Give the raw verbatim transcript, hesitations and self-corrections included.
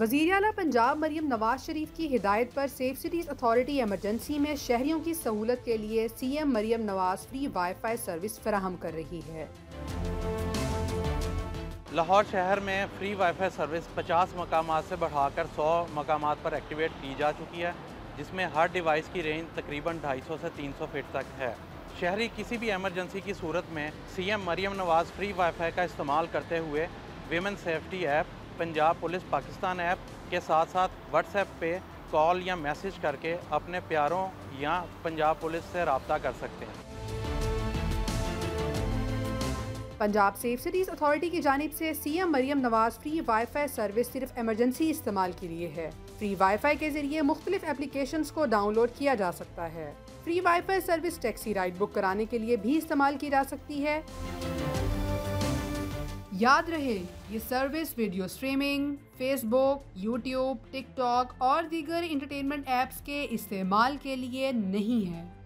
वज़ीर आला पंजाब मरियम नवाज शरीफ की हिदायत पर सेफ सिटीज़ अथॉरिटी एमरजेंसी में शहरियों की सहूलत के लिए C M Maryam Nawaz free WiFi service फराहम कर रही है। लाहौर शहर में फ्री वाईफाई सर्विस पचास मकामात से बढ़ाकर सौ मकामात पर एक्टिवेट की जा चुकी है, जिसमें हर डिवाइस की रेंज तकरीबन ढाई सौ से तीन सौ फीट तक है। शहरी किसी भी एमरजेंसी की सूरत में C M Maryam Nawaz free WiFi का इस्तेमाल करते हुए women safety app, Punjab police Pakistan app के साथ साथ व्हाट्सएप पे कॉल या मैसेज करके अपने प्यारों या पंजाब पुलिस से रब्ता कर सकते हैं। पंजाब सेफ सिटीज़ अथॉरिटी की जानिब से C M Maryam Nawaz free WiFi service सिर्फ एमरजेंसी इस्तेमाल के लिए है। फ्री वाईफाई के जरिए मुख्तलिफ एप्लीकेशंस को डाउनलोड किया जा सकता है। Free WiFi service taxi ride book कराने के लिए भी इस्तेमाल की जा सकती है। याद रहे, ये service video streaming, Facebook, YouTube, TikTok और दीगर इंटरटेनमेंट ऐप्स के इस्तेमाल के लिए नहीं है।